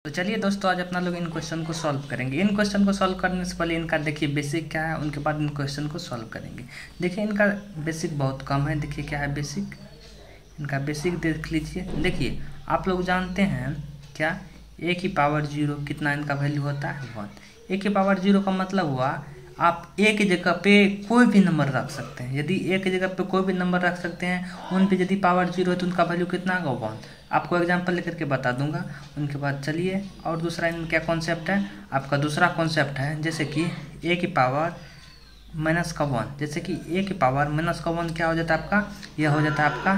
तो चलिए दोस्तों, आज अपना लोग इन क्वेश्चन को सॉल्व करेंगे। इन क्वेश्चन को सॉल्व करने से पहले इनका देखिए बेसिक क्या है, उनके बाद इन क्वेश्चन को सॉल्व करेंगे। देखिए इनका बेसिक बहुत कम है। देखिए क्या है बेसिक, इनका बेसिक देख लीजिए। देखिए आप लोग जानते हैं क्या, ए की पावर 0 कितना इनका वैल्यू होता है 1। ए की पावर 0 का मतलब हुआ आप ए की जगह पे कोई भी नंबर रख सकते हैं। यदि ए की जगह पे कोई भी नंबर रख सकते हैं, उन पे यदि पावर 0 है तो उनका वैल्यू कितना होगा 1। आपको एग्जांपल लेकर के बता दूंगा। उनके बाद चलिए, और दूसरा इनमें क्या कॉन्सेप्ट है, आपका दूसरा कॉन्सेप्ट है जैसे कि ए की पावर माइनस का 1। जैसे कि ए की पावर माइनस का 1 क्या हो जाता है आपका, यह हो जाता है आपका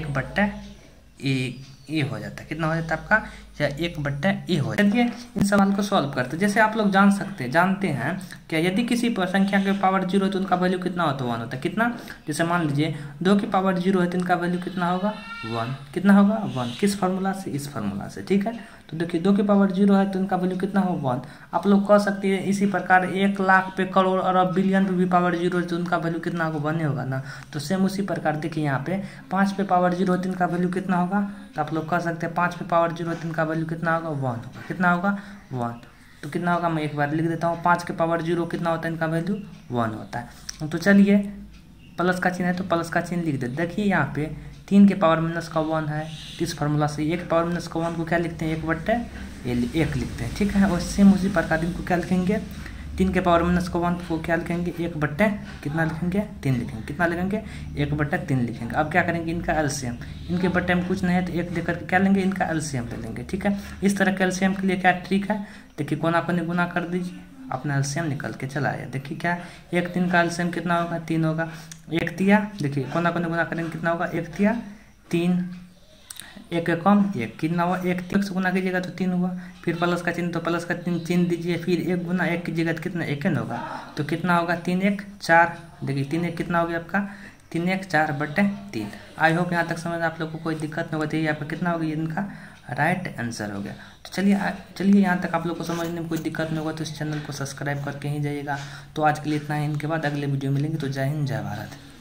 1/ए हो जाता है। कितना हो जाता है आपका, या 1/ए हो जाता है। चलिए इन सवाल को सॉल्व करते हैं। जैसे आप लोग जानते हैं कि यदि किसी संख्या के पावर 0 है तो उनका वैल्यू कितना होता है 1 होता है। कितना, जैसे मान लीजिए 2 की पावर 0 है तो इनका वैल्यू कितना होगा 1। कितना होगा 1। किस फार्मूला से, इस फार्मूला से। ठीक है, तो देखिए 2 की पावर 0 है तो इनका वैल्यू कितना होगा 1। आप लोग कह सकते हैं इसी प्रकार 1 लाख पे, करोड़, अरब, बिलियन पे भी पावर 0 है तो उनका वैल्यू कितना होगा 1 होगा ना। तो सेम उसी प्रकार देखिए यहाँ पे 5 पे पावर 0 है तो इनका वैल्यू कितना होगा, तो आप लोग कह सकते हैं 5 पे पावर 0 है तो इनका वैल्यू कितना होगा 1 होगा। कितना होगा 1। तो कितना होगा, मैं एक बार लिख देता हूँ। 5 के पावर 0 कितना होता है, इनका वैल्यू 1 होता है। तो चलिए प्लस का चिन्ह है तो प्लस का चिन्ह लिख देते। देखिए यहाँ पे 3 के पावर माइनस का 1 है, इस फार्मूला से 1 पावर माइनस का 1 को क्या लिखते हैं 1/1 लिखते हैं। ठीक है, और सेम उसी प्रकार इनको क्या लिखेंगे, 3 के पावर माइनस का 1 को क्या लिखेंगे 1/ कितना लिखेंगे 3 लिखेंगे। कितना लिखेंगे 1/3 लिखेंगे। अब क्या करेंगे, इनका एलसीएम, इनके बट्टे में कुछ नहीं है तो 1 देकर के क्या लेंगे, इनका एलसीएम ले लेंगे। ठीक है, इस तरह के एलसीएम के लिए क्या ट्रिक है, देखिए कोना कोने गुना कर दीजिए, अपना एलसीएम निकल के चला आया। देखिए क्या, 1 3 का एलसीएम कितना होगा 3 होगा। 1 तिया, देखिए कोना कोने गुना करेंगे कितना होगा 1 तिया 3, 1 कम 1 कितना हुआ 1 3 से गुना कीजिएगा तो 3 हुआ। फिर प्लस का चिन्ह तो प्लस का चिन्ह दीजिए, फिर 1 गुना 1 कीजिएगा तो कितना 1 न होगा। तो कितना होगा 3 1 4। देखिए 3 1 कितना हो गया आपका 3 1 4/3। आई होप यहाँ तक समझ आप लोग को कोई दिक्कत नहीं होती है। यहाँ पर कितना हो गया, इनका राइट आंसर हो गया। तो चलिए यहाँ तक आप लोग को समझने में कोई दिक्कत नहीं होगा तो इस चैनल को सब्सक्राइब करके ही जाइएगा। तो आज के लिए इतना ही, इनके बाद अगले वीडियो मिलेंगे। तो जय हिंद, जय भारत।